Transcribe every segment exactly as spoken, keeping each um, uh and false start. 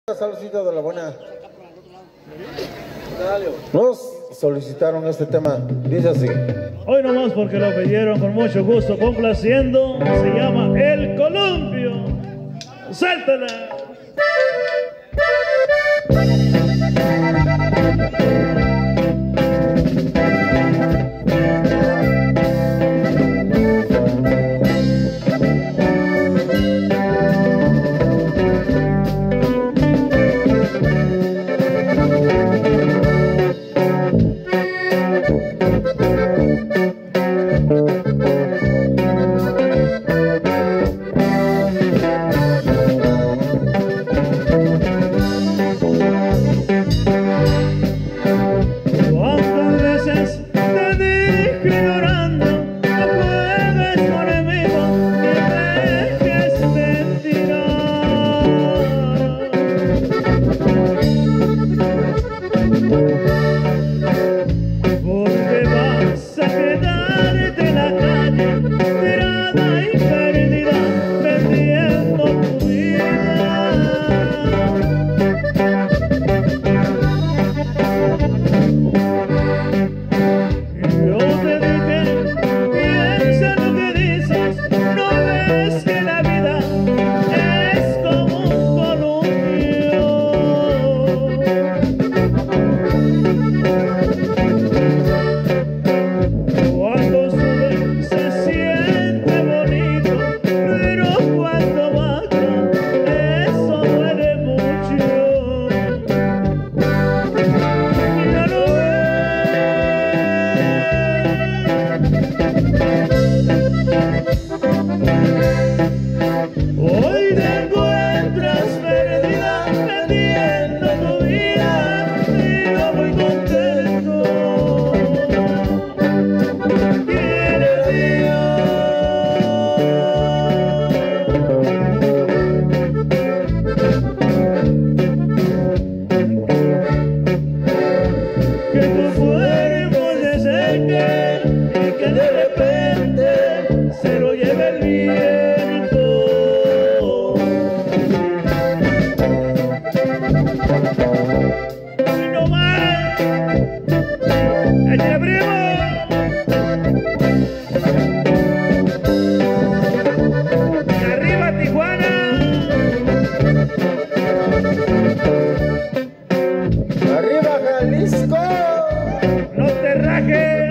Saludcita de la buena. Nos solicitaron este tema, dice así. Hoy nomás porque lo pidieron con mucho gusto, complaciendo. Se llama El Columpio. ¡Suéltala! Hoy te encuentras perdida, perdiendo tu vida, y no muy contento. Quiere Dios que tu cuerpo se seque y que de repente se lo lleve el viento. No más, ¡eche primo! ¡Arriba Tijuana! ¡Arriba Jalisco! ¡No te rajes!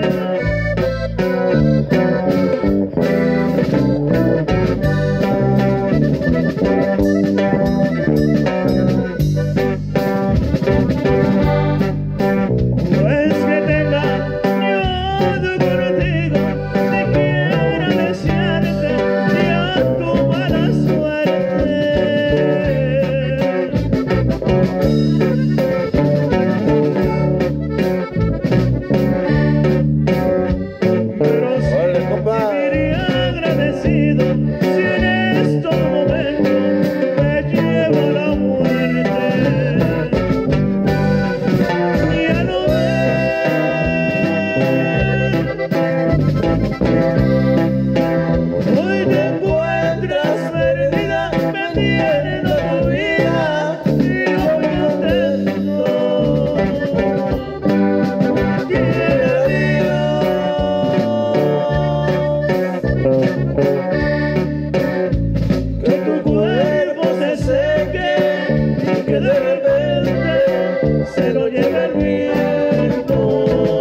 Se lo lleva el viento.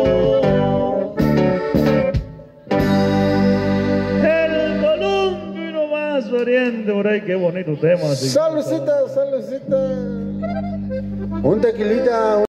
El Columpio nomás oriente por ahí, qué bonito tema. Saludcita, saludcita. Un tequilita.